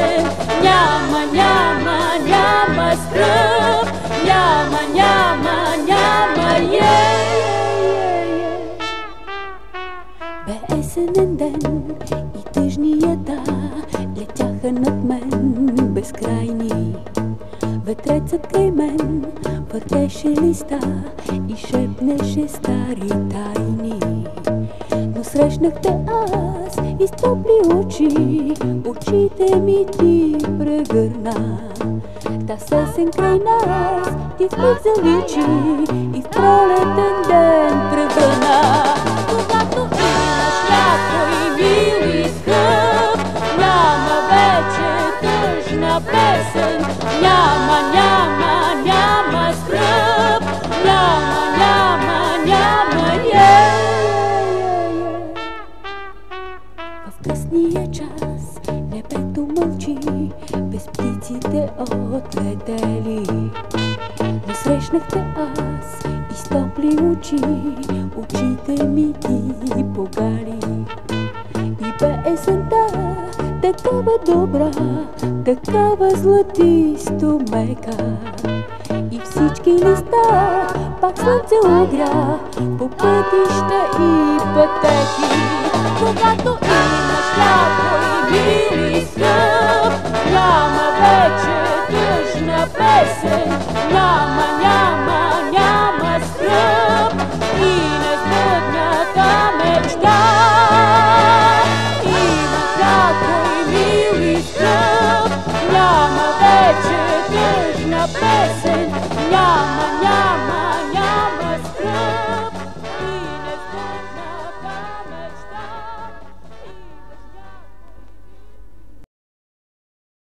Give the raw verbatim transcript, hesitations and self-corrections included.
песен. Няма, няма, няма скръб, няма, няма, няма е, е, е. Бе есенен ден и тъжнията летяха над мен безкрайни. Ветрецът край мен въртеше листа и шепнеше стари тайни. Но срещнах те аз и с топли очи, очите ми ти прегърна. Та сесен край нас ти в миг заличи и в пролетен ден превърна. Когато имаш някой мил и скъп, няма вече тъжна песен. Няма, няма, няма скръб, няма, няма, няма е. В късния час небето мълчи, без птиците отлетели. Но срещнах те аз и с топли очи, очите ми ти погали. И бе есента такава добра, такава златисто мека. И всички листа пак слънце угря по пътища и пътеки. Когато имаш някой мил и скъп, няма вече тъжна песен. Няма, няма, няма скръб и несбъдната мечта. Имаш някой мил и скъп, няма вече тъжна песен. Няма, няма